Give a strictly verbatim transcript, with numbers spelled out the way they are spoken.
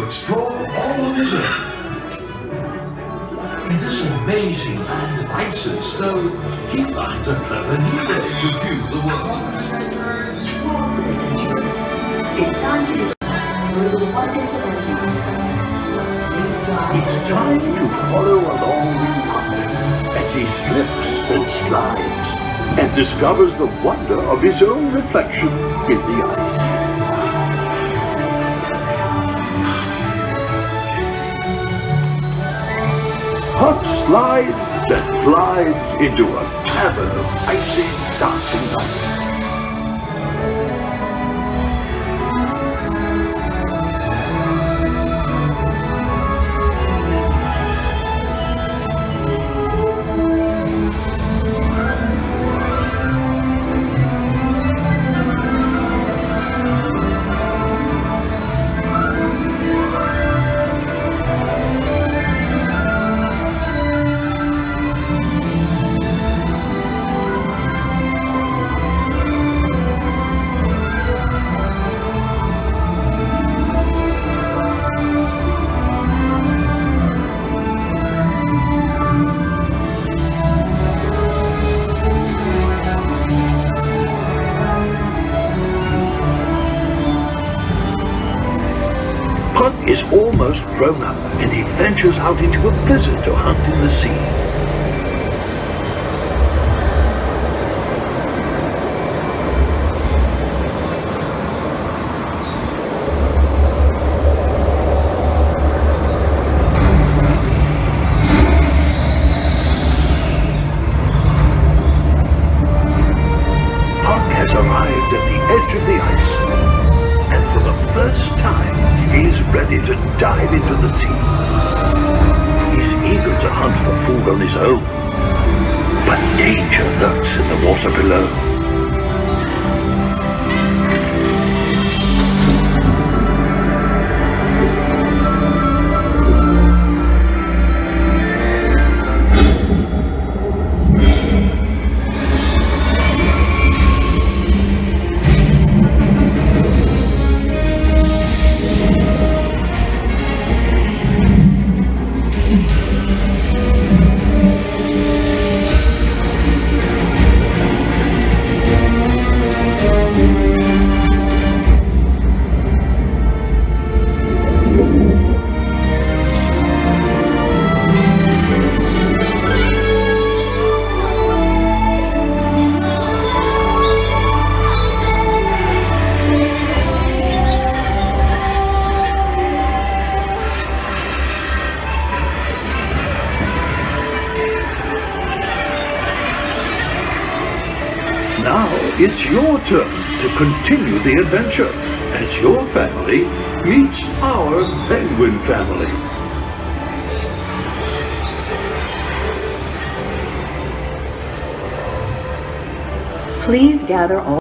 explore all on his own. In this amazing land of ice and snow, he finds a clever new way to view the world. It's time to through the wonders of Ocean. It's time to follow along with Puck as he slips and slides and discovers the wonder of his own reflection in the ice. Puck slides and glides into a cavern of icy, dancing light. Puck is almost grown up and he ventures out into a blizzard to hunt in the sea. Puck has arrived at the edge of the ice, and for the first time he is ready to dive into the sea. He's eager to hunt for food on his own, but danger lurks in the water below. Now it's your turn to continue the adventure as your family meets our penguin family. Please gather all